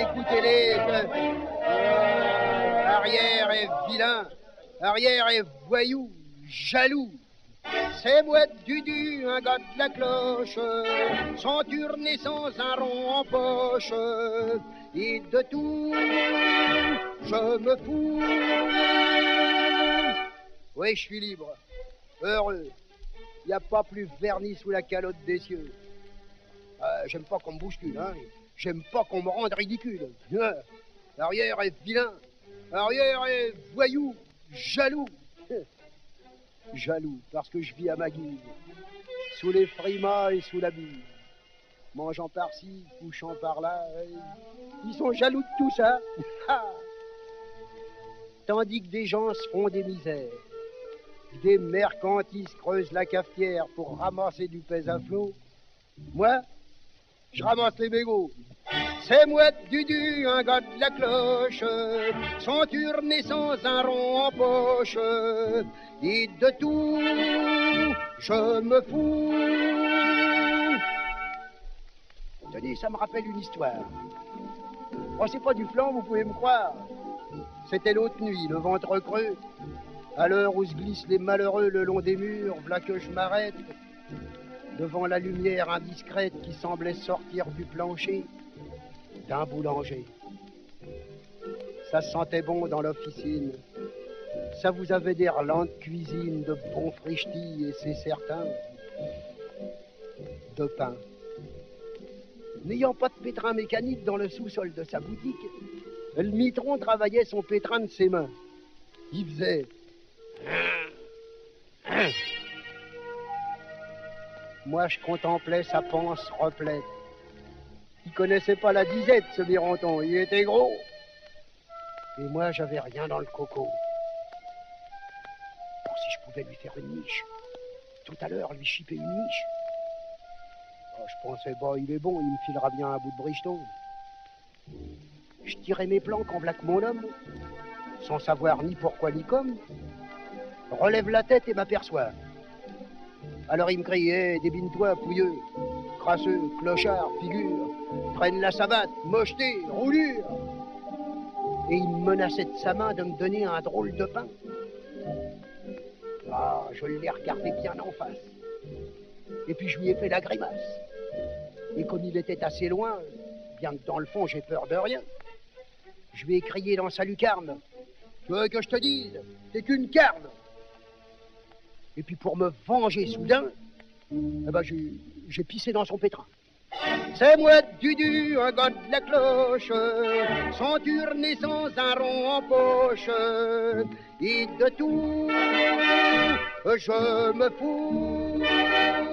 écoutez-les. Arrière est vilain, arrière est voyou, jaloux. C'est Mouette Dudu, un gars de la cloche, sans turne et sans un rond en poche. Et de tout, je me fous. Oui, je suis libre, heureux. Il n'y a pas plus verni sous la calotte des cieux. J'aime pas qu'on me bouscule, hein. J'aime pas qu'on me rende ridicule. Arrière est vilain, arrière est voyou, jaloux. Jaloux, parce que je vis à ma guise, sous les frimas et sous la bise. Mangeant par-ci, couchant par-là, ils sont jaloux de tout ça. Tandis que des gens se font des misères, des mercantistes creusent la cafetière pour ramasser du pèse à flot, moi, je ramasse les mégots. C'est Mouette Dudu, un gars de la cloche, sans turne et sans un rond en poche. Et de tout, je me fous. Tenez, ça me rappelle une histoire. Oh, c'est pas du flan, vous pouvez me croire. C'était l'autre nuit, le ventre creux, à l'heure où se glissent les malheureux le long des murs, v'là que je m'arrête, devant la lumière indiscrète qui semblait sortir du plancher d'un boulanger. Ça sentait bon dans l'officine. Ça vous avait des relents de cuisine, de bons frichtis, et c'est certain, de pain. N'ayant pas de pétrin mécanique dans le sous-sol de sa boutique, le mitron travaillait son pétrin de ses mains. Il faisait... Moi, je contemplais sa panse replète. Il connaissait pas la disette, ce mironton. Il était gros. Et moi, j'avais rien dans le coco. Bon, si je pouvais lui faire une niche. Tout à l'heure, lui chipper une niche. Oh, je pensais, bah, il est bon, il me filera bien un bout de bricheton. Je tirais mes planques en vlaque mon homme, sans savoir ni pourquoi ni comme. Relève la tête et m'aperçois. Alors il me criait, débine-toi, pouilleux, crasseux, clochard, figure, traîne la savate, mocheté, roulure. Et il me menaçait de sa main de me donner un drôle de pain. Ah, je l'ai regardé bien en face. Et puis je lui ai fait la grimace. Et comme il était assez loin, bien que dans le fond j'ai peur de rien, je lui ai crié dans sa lucarne. Tu veux que je te dise, t'es qu'une carne. Et puis pour me venger soudain, eh ben j'ai pissé dans son pétrin. C'est Mouette Dudu, un gars de la cloche, sans turne et sans un rond en poche. Et de tout, je me fous.